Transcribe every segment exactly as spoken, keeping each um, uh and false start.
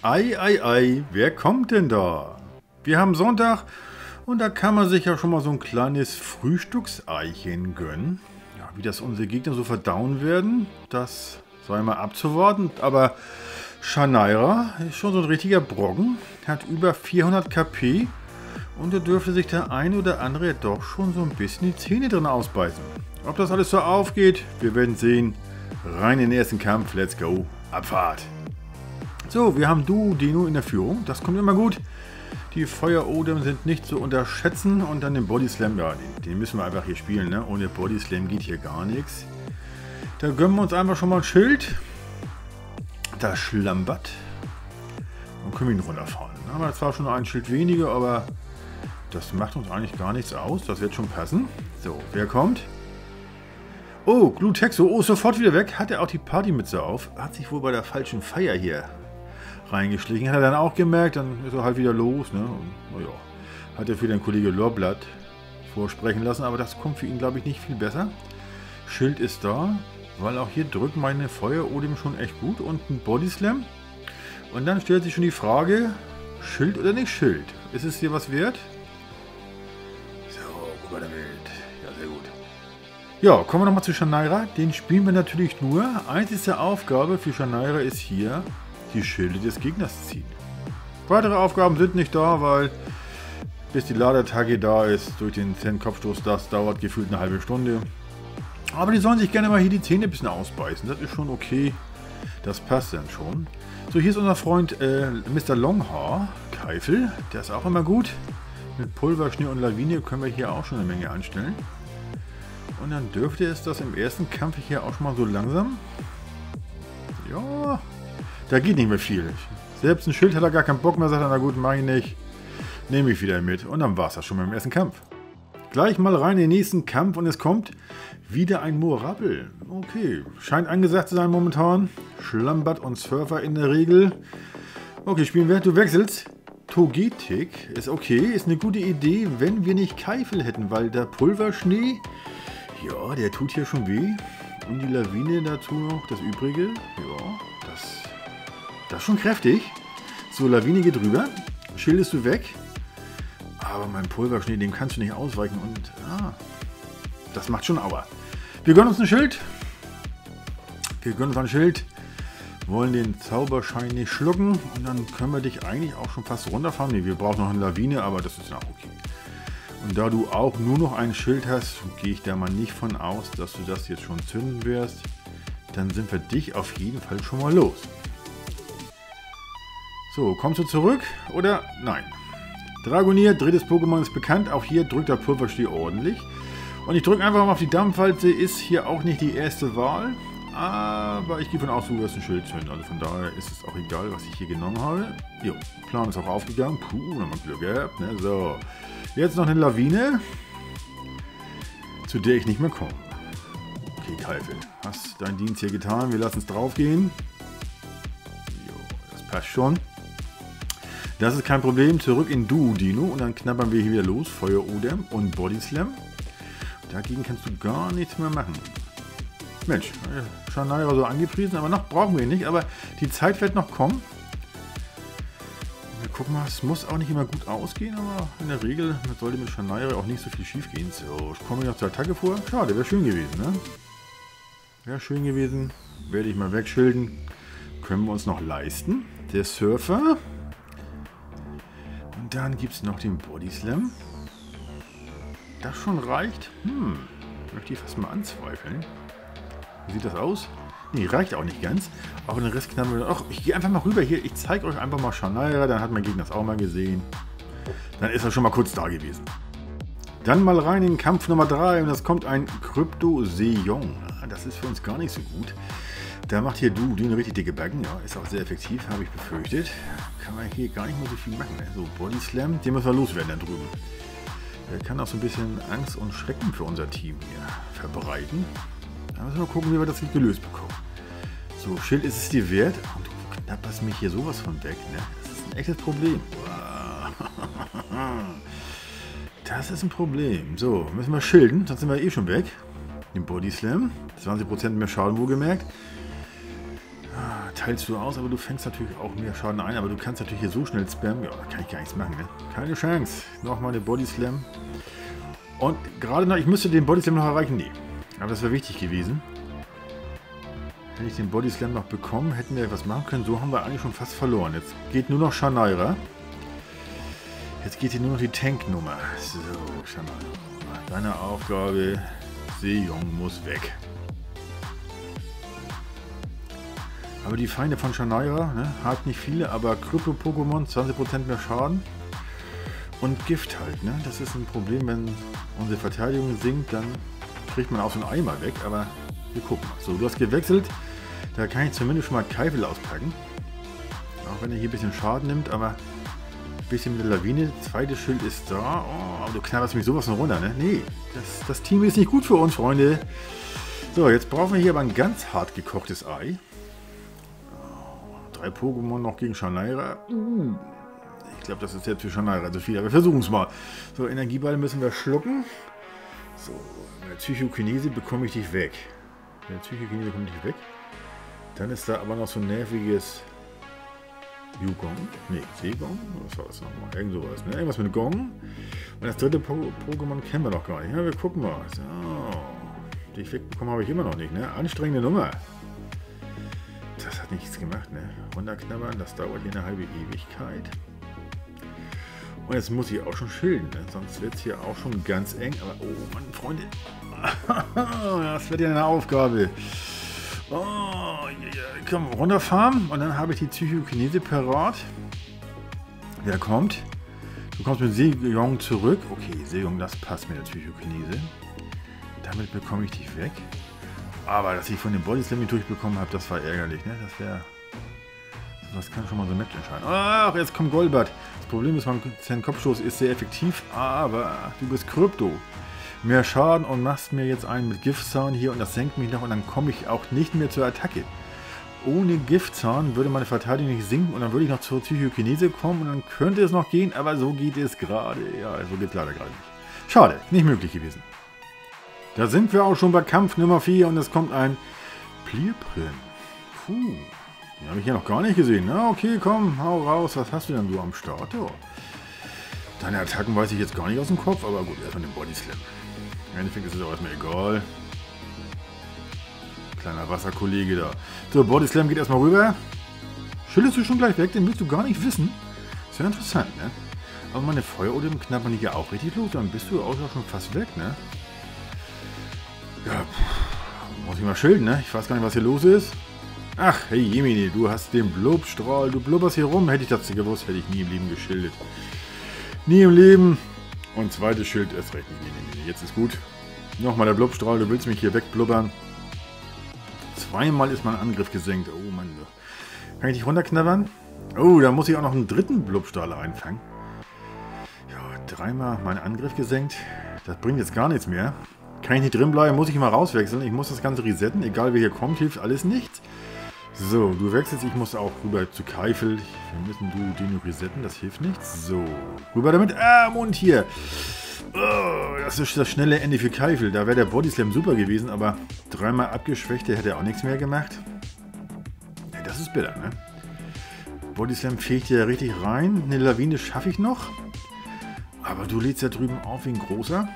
Ei, ei, ei, wer kommt denn da? Wir haben Sonntag und da kann man sich ja schon mal so ein kleines Frühstückseichen gönnen. Ja, wie das unsere Gegner so verdauen werden, das sei mal abzuwarten. Aber Shanaira ist schon so ein richtiger Brocken, hat über vierhundert KP und da dürfte sich der eine oder andere doch schon so ein bisschen die Zähne drin ausbeißen. Ob das alles so aufgeht, wir werden sehen. Rein in den ersten Kampf, let's go, Abfahrt! So, wir haben Duo Dino in der Führung, das kommt immer gut. Die Feuerodem sind nicht zu unterschätzen und dann den Body Slam, ja, den, den müssen wir einfach hier spielen, ne? Ohne Body Slam geht hier gar nichts. Da gönnen wir uns einfach schon mal ein Schild. Das schlampert. Dann können wir ihn runterfahren. Dann haben wir zwar schon noch ein Schild weniger, aber das macht uns eigentlich gar nichts aus. Das wird schon passen. So, wer kommt? Oh, Glutexo, oh, sofort wieder weg. Hat er auch die Partymütze auf. Hat sich wohl bei der falschen Feier hier reingeschlichen. Hat er dann auch gemerkt, dann ist er halt wieder los. Ne? Und, naja, hat er für den Kollege Lorblatt vorsprechen lassen, aber das kommt für ihn, glaube ich, nicht viel besser. Schild ist da, weil auch hier drückt meine Feuerodem schon echt gut und ein Body Slam. Und dann stellt sich schon die Frage, Schild oder nicht Schild? Ist es dir was wert? So, guck mal damit. Ja, sehr gut. Ja, kommen wir nochmal zu Shanaira. Den spielen wir natürlich nur. Einzige Aufgabe für Shanaira ist hier, die Schilde des Gegners ziehen. Weitere Aufgaben sind nicht da, weil bis die Ladeattacke da ist, durch den Zen-Kopfstoß, das dauert gefühlt eine halbe Stunde. Aber die sollen sich gerne mal hier die Zähne ein bisschen ausbeißen. Das ist schon okay. Das passt dann schon. So, hier ist unser Freund äh, Mister Longhaar, Keifel. Der ist auch immer gut. Mit Pulver, Schnee und Lawine können wir hier auch schon eine Menge anstellen. Und dann dürfte es das im ersten Kampf hier auch schon mal so langsam. Ja, da geht nicht mehr viel. Selbst ein Schild hat er gar keinen Bock mehr, sagt er, na gut, mach ich nicht. Nehme ich wieder mit. Und dann war es das schon beim ersten Kampf. Gleich mal rein in den nächsten Kampf und es kommt wieder ein Morabbel. Okay, scheint angesagt zu sein momentan. Schlampert und Surfer in der Regel. Okay, spielen wir. Du wechselst. Togetic ist okay, ist eine gute Idee, wenn wir nicht Keifel hätten, weil der Pulverschnee, ja, der tut hier schon weh. Und die Lawine dazu noch, das Übrige. Ja, das, das ist schon kräftig. So, Lawine geht rüber. Schildest du weg. Aber mein Pulverschnee, dem kannst du nicht ausweichen. Und ah, das macht schon Aua. Wir gönnen uns ein Schild. Wir gönnen uns ein Schild. Wollen den Zauberschein nicht schlucken. Und dann können wir dich eigentlich auch schon fast runterfahren. Ne, wir brauchen noch eine Lawine, aber das ist auch okay. Und da du auch nur noch ein Schild hast, gehe ich da mal nicht von aus, dass du das jetzt schon zünden wirst. Dann sind wir dich auf jeden Fall schon mal los. So, kommst du zurück oder nein? Dragonier, drittes Pokémon ist bekannt. Auch hier drückt der Pulverschnee ordentlich. Und ich drücke einfach mal auf die Dampfwalze. Ist hier auch nicht die erste Wahl. Aber ich gehe von aus, du wirst ein Schild zünden. Also von daher ist es auch egal, was ich hier genommen habe. Jo, Plan ist auch aufgegangen. Puh, nochmal Glück gehabt. Ne? So. Jetzt noch eine Lawine, zu der ich nicht mehr komme. Okay, Keifel, hast deinen Dienst hier getan. Wir lassen es drauf gehen. Jo, das passt schon. Das ist kein Problem. Zurück in Duo Dino und dann knabbern wir hier wieder los. Feuerodem und Body Slam. Dagegen kannst du gar nichts mehr machen. Mensch, Shanaira so angepriesen, aber noch brauchen wir ihn nicht. Aber die Zeit wird noch kommen. Wir gucken mal, es muss auch nicht immer gut ausgehen, aber in der Regel sollte mit Shanaira auch nicht so viel schief gehen. So, ich komme noch zur Attacke vor. Schade, wäre schön gewesen, ne? Wäre schön gewesen. Werde ich mal wegschilden. Können wir uns noch leisten. Der Surfer. Und dann gibt es noch den Body Slam. Das schon reicht. Hm, möchte ich fast mal anzweifeln. Wie sieht das aus? Nee, reicht auch nicht ganz. Aber den Rest knappen wir. Ach, ich gehe einfach mal rüber hier. Ich zeige euch einfach mal Shanaira. Dann hat mein Gegner das auch mal gesehen. Dann ist er schon mal kurz da gewesen. Dann mal rein in Kampf Nummer drei. Und das kommt ein Crypto-Seong. Das ist für uns gar nicht so gut. Da macht hier Du eine richtig dicke Backen. Ja, ist auch sehr effektiv, habe ich befürchtet. Kann man hier gar nicht mehr so viel machen. Ne? So, Body Slam, den müssen wir loswerden da drüben. Der kann auch so ein bisschen Angst und Schrecken für unser Team hier verbreiten. Da müssen wir mal gucken, wie wir das gelöst bekommen. So, Schild ist es dir wert. Und du knapperst mich hier sowas von weg. Ne? Das ist ein echtes Problem. Das ist ein Problem. So, müssen wir schilden, sonst sind wir eh schon weg. Den Body Slam. zwanzig Prozent mehr Schaden wohlgemerkt. teilst du aus, aber du fängst natürlich auch mehr Schaden ein. Aber du kannst natürlich hier so schnell spammen. Ja, da kann ich gar nichts machen, ne? Keine Chance. Nochmal eine Body Slam. Und gerade noch, ich müsste den Body Slam noch erreichen. Nee. Aber das wäre wichtig gewesen. Wenn ich den Body Slam noch bekommen, hätten wir etwas machen können. So haben wir eigentlich schon fast verloren. Jetzt geht nur noch Shanaira. Jetzt geht hier nur noch die Tanknummer. So, Shanaira. Deine Aufgabe, Sejong muss weg. Aber die Feinde von Shanaira, ne, hat nicht viele, aber Krypto-Pokémon, zwanzig Prozent mehr Schaden. Und Gift halt, ne? Das ist ein Problem, wenn unsere Verteidigung sinkt, dann kriegt man auch so einen Eimer weg, aber wir gucken mal. So, du hast gewechselt. Da kann ich zumindest schon mal Keifel auspacken. Auch wenn er hier ein bisschen Schaden nimmt, aber ein bisschen mit der Lawine. Zweites Schild ist da. Oh, aber du knallerst mich sowas von runter, ne? Nee, das, das Team ist nicht gut für uns, Freunde. So, jetzt brauchen wir hier aber ein ganz hart gekochtes Ei. Drei Pokémon noch gegen Shanaira. Uh, ich glaube, das ist jetzt für Shanaira zu viel, aber wir versuchen es mal. So, Energieball müssen wir schlucken. So, mit der Psychokinese bekomme ich dich weg. Mit der Psychokinese bekomme ich dich weg. Dann ist da aber noch so ein nerviges Yugong. Ne, Seegong? Was war das nochmal? Irgend sowas, ne? Irgendwas mit Gong. Und das dritte po Pokémon kennen wir noch gar nicht. Ja, wir gucken mal. So. Dich wegbekommen habe ich immer noch nicht, ne? Anstrengende Nummer. Das hat nichts gemacht, ne? Runterknabbern, das dauert hier eine halbe Ewigkeit. Und jetzt muss ich auch schon schilden, ne? Sonst wird es hier auch schon ganz eng. Aber, oh Mann, Freunde. Das wird ja eine Aufgabe. Oh, ja, komm, runterfahren. Und dann habe ich die Psychokinese parat. Wer kommt? Du kommst mit Sejong zurück. Okay, Sejong, das passt mit der Psychokinese. Damit bekomme ich dich weg. Aber dass ich von dem Body Slam durchbekommen habe, das war ärgerlich, ne? Das wäre. Das kann schon mal so ein Match entscheiden. Ach, jetzt kommt Golbat. Das Problem ist, mein Kopfstoß ist sehr effektiv, aber du bist Krypto. Mehr Schaden und machst mir jetzt einen mit Giftzahn hier und das senkt mich noch und dann komme ich auch nicht mehr zur Attacke. Ohne Giftzahn würde meine Verteidigung nicht sinken und dann würde ich noch zur Psychokinese kommen und dann könnte es noch gehen, aber so geht es gerade. Ja, so geht es leider gerade nicht. Schade, nicht möglich gewesen. Da sind wir auch schon bei Kampf Nummer vier und es kommt ein Plierprin. Puh, den habe ich ja noch gar nicht gesehen. Na okay, komm, hau raus. Was hast du denn du am Start? Oh. Deine Attacken weiß ich jetzt gar nicht aus dem Kopf, aber gut, erstmal den Body Slam. Im Endeffekt ist es auch erstmal egal. Kleiner Wasserkollege da. So, Body Slam geht erstmal rüber. Schüttelst du schon gleich weg? Den willst du gar nicht wissen. Ist ja interessant, ne? Aber meine Feuerodem knabbern die ja auch richtig los. Dann bist du auch schon fast weg, ne? Ja, pff, muss ich mal schilden, ne? Ich weiß gar nicht, was hier los ist. Ach, hey Jemini, du hast den Blubstrahl. Du blubberst hier rum. Hätte ich das gewusst, hätte ich nie im Leben geschildet. Nie im Leben. Und zweites Schild ist recht nicht. Nee, nee, nee, jetzt ist gut. Nochmal der Blubstrahl. Du willst mich hier wegblubbern. Zweimal ist mein Angriff gesenkt. Oh Mann. Kann ich dich runterknabbern? Oh, da muss ich auch noch einen dritten Blubstrahl einfangen. Ja, dreimal mein Angriff gesenkt. Das bringt jetzt gar nichts mehr. Kann ich nicht drin bleiben, muss ich mal rauswechseln. Ich muss das Ganze resetten. Egal wer hier kommt, hilft alles nichts. So, du wechselst. Ich muss auch rüber zu Keifel. Wir müssen du den resetten, das hilft nichts. So, rüber damit. Ah, Mund hier. Oh, das ist das schnelle Ende für Keifel. Da wäre der Body Slam super gewesen, aber dreimal abgeschwächt, der hätte auch nichts mehr gemacht. Ja, das ist bitter, ne? Body Slam fegt ja richtig rein. Eine Lawine schaffe ich noch. Aber du lädst ja drüben auf wie ein großer.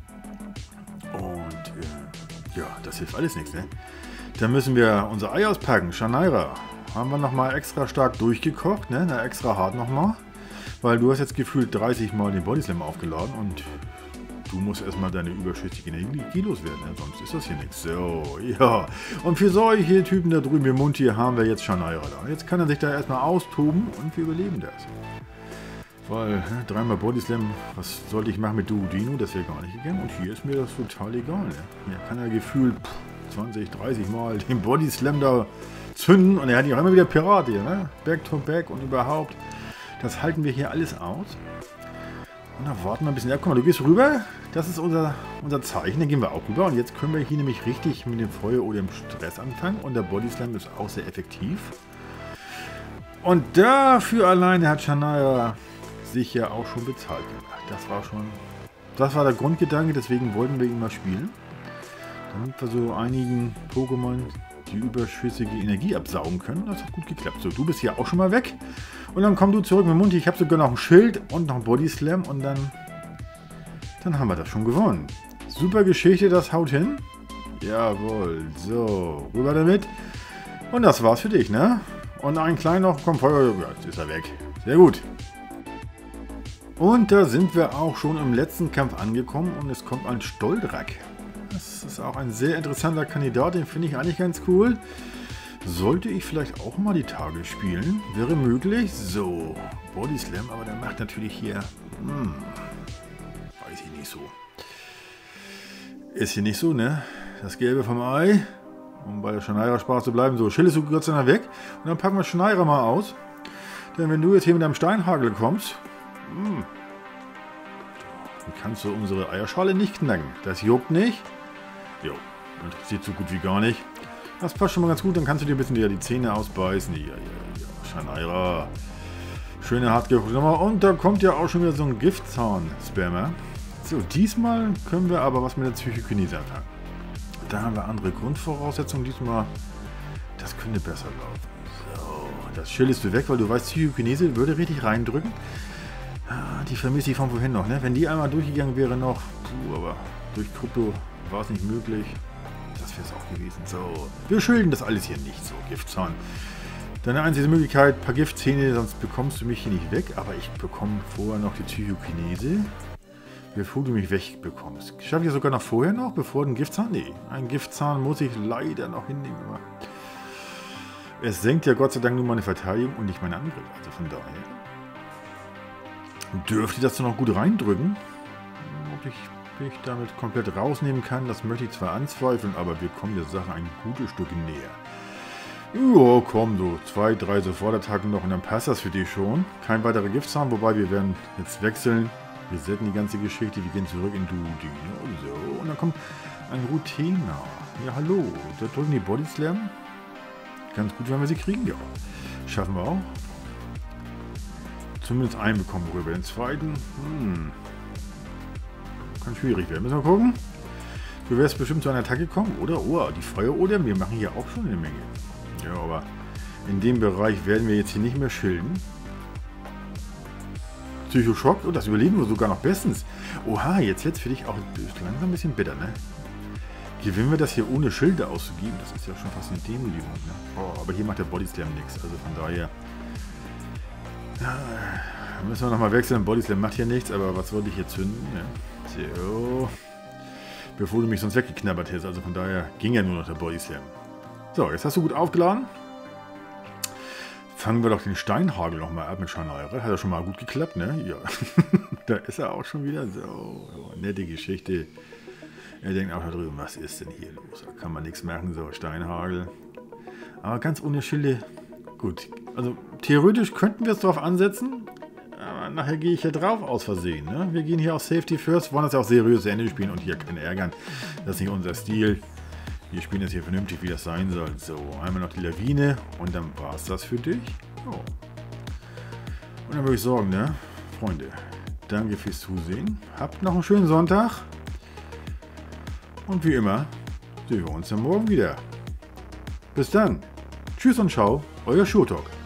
Und äh, ja, das hilft alles nichts, ne? Dann müssen wir unser Ei auspacken. Shanaira haben wir nochmal extra stark durchgekocht, ne? Na, extra hart nochmal. Weil du hast jetzt gefühlt dreißig Mal den Body Slam aufgeladen und du musst erstmal deine überschüssige Energie loswerden, ne? Sonst ist das hier nichts. So, ja. Und für solche Typen da drüben im Mund hier haben wir jetzt Shanaira da. Jetzt kann er sich da erstmal austoben und wir überleben das. Weil, ne, dreimal Body Slam, was sollte ich machen mit Duodino? Das wäre gar nicht gegangen. Und hier ist mir das total egal, ne? Hier kann er gefühlt pff, zwanzig, dreißig Mal den Body Slam da zünden und er hat ja auch immer wieder Pirat hier, ne? Back to back und überhaupt. Das halten wir hier alles aus. Und dann warten wir ein bisschen. Ja, guck mal, du gehst rüber. Das ist unser, unser Zeichen. Dann gehen wir auch rüber. Und jetzt können wir hier nämlich richtig mit dem Feuer oder dem Stress anfangen. Und der Body Slam ist auch sehr effektiv. Und dafür alleine hat Shanaira sich ja auch schon bezahlt gemacht. Das war schon. Das war der Grundgedanke. Deswegen wollten wir ihn mal spielen. Damit wir so einigen Pokémon die überschüssige Energie absaugen können. Das hat gut geklappt. So, du bist hier auch schon mal weg. Und dann komm du zurück mit Munti. Ich habe sogar noch ein Schild und noch ein Body Slam. Und dann, dann haben wir das schon gewonnen. Super Geschichte, das haut hin. Jawohl. So, rüber damit. Und das war's für dich, ne? Und ein kleiner noch, komm, Feuer. Ja, jetzt ist er weg. Sehr gut. Und da sind wir auch schon im letzten Kampf angekommen. Und es kommt ein Stoldrak. Das ist auch ein sehr interessanter Kandidat. Den finde ich eigentlich ganz cool. Sollte ich vielleicht auch mal die Tage spielen? Wäre möglich. So, Body Slam, aber der macht natürlich hier... Hm, weiß ich nicht so. Ist hier nicht so, ne? Das Gelbe vom Ei. Um bei der Shanaira Spaß zu bleiben. So, Schild ist so Gott sei Dank weg. Und dann packen wir Shanaira mal aus. Denn wenn du jetzt hier mit deinem Steinhagel kommst... Hm, dann kannst du unsere Eierschale nicht knacken. Das juckt nicht. Jo, interessiert so gut wie gar nicht. Das passt schon mal ganz gut, dann kannst du dir ein bisschen die, die Zähne ausbeißen. Ja, ja, ja, Shanaira. Schöne hartgekochte Nummer. Und da kommt ja auch schon wieder so ein Giftzahn-Spammer. So, diesmal können wir aber was mit der Psychokinese anfangen. Da haben wir andere Grundvoraussetzungen. Diesmal, das könnte besser laufen. So, das Schild ist weg, weil du weißt, Psychokinese würde richtig reindrücken. Ah, die vermisse ich von vorhin noch, ne? Wenn die einmal durchgegangen wäre noch, puh, aber durch Krypto war es nicht möglich. Das wäre es auch gewesen. So, wir schulden das alles hier nicht so, Giftzahn. Deine einzige Möglichkeit, ein paar Giftzähne, sonst bekommst du mich hier nicht weg. Aber ich bekomme vorher noch die Psychokinese. Bevor du mich wegbekommst. Schaffe ich das sogar noch vorher noch, bevor ein Giftzahn? Nee, ein Giftzahn muss ich leider noch hinnehmen. Aber es senkt ja Gott sei Dank nur meine Verteidigung und nicht meinen Angriff. Also von daher dürfte das dann noch gut reindrücken. Ob ich mich damit komplett rausnehmen kann, das möchte ich zwar anzweifeln, aber wir kommen der Sache ein gutes Stück näher. Ja, komm, so zwei, drei Sofortattacken noch und dann passt das für dich schon. Kein weiterer Giftzahn, wobei wir werden jetzt wechseln. Wir setzen die ganze Geschichte, wir gehen zurück in Duodin. So, und dann kommt ein Rutena. Ja, hallo. Da drücken die Body Slam. Ganz gut, wenn wir sie kriegen, ja. Schaffen wir auch. Zumindest einen bekommen wir rüber. Den zweiten, hm. Kann schwierig werden. Müssen wir gucken. Du wirst bestimmt zu einer Attacke kommen, oder? Oh, die Feuerodem, wir machen hier auch schon eine Menge. Ja, aber in dem Bereich werden wir jetzt hier nicht mehr schilden. Psychoschock, und das überleben wir sogar noch bestens. Oha, jetzt wird es für dich auch langsam ein bisschen bitter, ne? Gewinnen wir das hier ohne Schilde auszugeben? Das ist ja schon fast eine Demütigung, ne? Oh, aber hier macht der Body Slam nichts, also von daher... Ja, müssen wir nochmal wechseln. Body Slam macht hier nichts, aber was wollte ich hier zünden? Ne? So. Bevor du mich sonst weggeknabbert hättest, also von daher ging ja nur noch der Body Slam. So, jetzt hast du gut aufgeladen. Fangen wir doch den Steinhagel nochmal ab mit Shanaira. Hat ja schon mal gut geklappt, ne? Ja. Da ist er auch schon wieder. So, so, nette Geschichte. Er denkt auch da drüben, was ist denn hier los? Da kann man nichts machen, so Steinhagel. Aber ganz ohne Schilde. Gut, also theoretisch könnten wir es drauf ansetzen. Aber nachher gehe ich hier drauf aus Versehen, ne? Wir gehen hier auf Safety First. Wollen das ja auch seriös zu Ende spielen und hier keinen ärgern. Das ist nicht unser Stil. Wir spielen das hier vernünftig, wie das sein soll. So, einmal noch die Lawine und dann war es das für dich. Oh. Und dann würde ich sagen, ne, Freunde, danke fürs Zusehen. Habt noch einen schönen Sonntag. Und wie immer, sehen wir uns dann morgen wieder. Bis dann. Tschüss und ciao, euer Shurtalk.